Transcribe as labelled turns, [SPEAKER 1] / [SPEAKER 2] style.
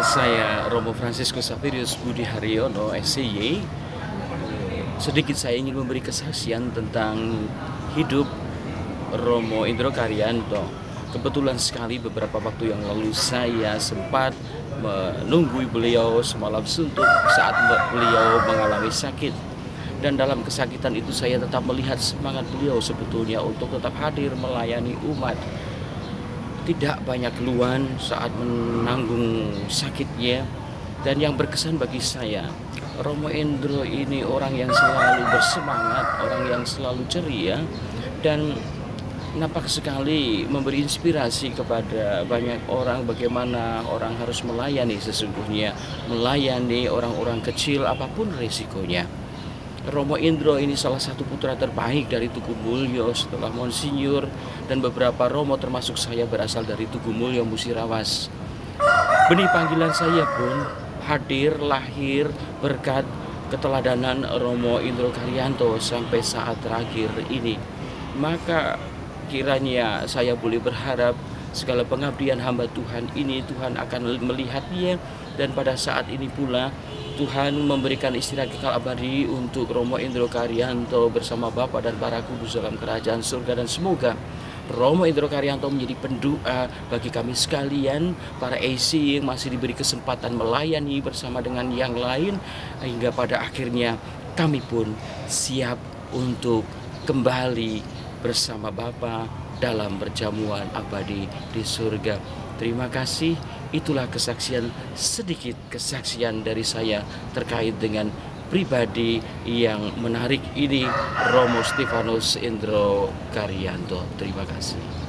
[SPEAKER 1] Saya Romo Fransiskus Xaverius Budi Haryono, SCY. Sedikit saya ingin memberi kesaksian tentang hidup Romo Indro Karyanto. Kebetulan sekali beberapa waktu yang lalu saya sempat menunggu beliau semalam suntuk saat beliau mengalami sakit. Dan dalam kesakitan itu saya tetap melihat semangat beliau sebetulnya untuk tetap hadir melayani umat. Tidak banyak keluhan saat menanggung sakitnya. Dan yang berkesan bagi saya, Romo Indro ini orang yang selalu bersemangat, orang yang selalu ceria, dan nampak sekali memberi inspirasi kepada banyak orang bagaimana orang harus melayani sesungguhnya, melayani orang-orang kecil apapun risikonya. Romo Indro ini salah satu putra terbaik dari Tugu Mulyo setelah Monsinyur, dan beberapa Romo termasuk saya berasal dari Tugu Mulyo Musirawas. Benih panggilan saya pun hadir lahir berkat keteladanan Romo Indro Karyanto sampai saat terakhir ini. Maka kiranya saya boleh berharap segala pengabdian hamba Tuhan ini Tuhan akan melihatnya, dan pada saat ini pula Tuhan memberikan istirahat kekal abadi untuk Romo Indro Karyanto bersama Bapa dan para kudus dalam kerajaan surga. Dan semoga Romo Indro Karyanto menjadi pendoa bagi kami sekalian, para AC yang masih diberi kesempatan melayani bersama dengan yang lain, hingga pada akhirnya kami pun siap untuk kembali bersama Bapa dalam perjamuan abadi di surga. Terima kasih, itulah sedikit kesaksian dari saya terkait dengan pribadi yang menarik ini, Romo Stefanus Indro Karyanto. Terima kasih.